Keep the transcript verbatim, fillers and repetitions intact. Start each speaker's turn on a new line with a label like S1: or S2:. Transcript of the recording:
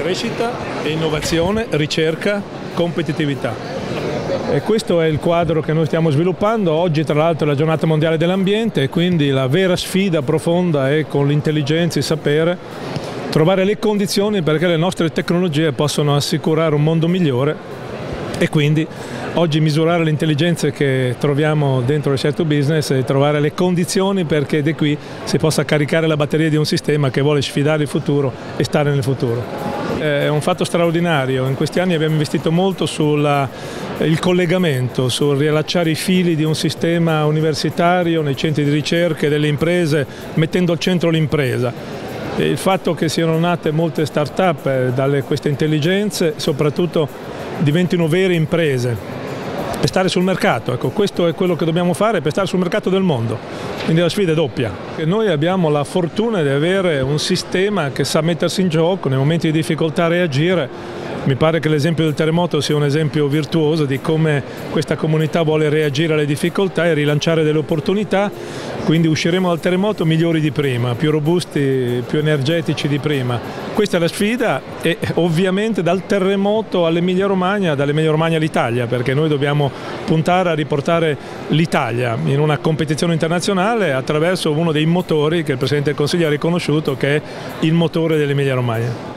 S1: crescita, innovazione, ricerca, competitività. E questo è il quadro che noi stiamo sviluppando. Oggi tra l'altro è la giornata mondiale dell'ambiente e quindi la vera sfida profonda è, con l'intelligenza e il sapere, trovare le condizioni perché le nostre tecnologie possano assicurare un mondo migliore. E quindi oggi misurare le intelligenze che troviamo dentro il Share to Business e trovare le condizioni perché da qui si possa caricare la batteria di un sistema che vuole sfidare il futuro e stare nel futuro. È un fatto straordinario. In questi anni abbiamo investito molto sul collegamento, sul riallacciare i fili di un sistema universitario nei centri di ricerca e delle imprese, mettendo al centro l'impresa. Il fatto che siano nate molte start-up dalle queste intelligenze, soprattutto diventino vere imprese per stare sul mercato. Ecco, questo è quello che dobbiamo fare per stare sul mercato del mondo, quindi la sfida è doppia. E noi abbiamo la fortuna di avere un sistema che sa mettersi in gioco nei momenti di difficoltà, reagire. Mi pare che l'esempio del terremoto sia un esempio virtuoso di come questa comunità vuole reagire alle difficoltà e rilanciare delle opportunità, quindi usciremo dal terremoto migliori di prima, più robusti, più energetici di prima. Questa è la sfida e ovviamente dal terremoto all'Emilia Romagna, dall'Emilia Romagna all'Italia, perché noi dobbiamo puntare a riportare l'Italia in una competizione internazionale attraverso uno dei motori che il Presidente del Consiglio ha riconosciuto, che è il motore dell'Emilia Romagna.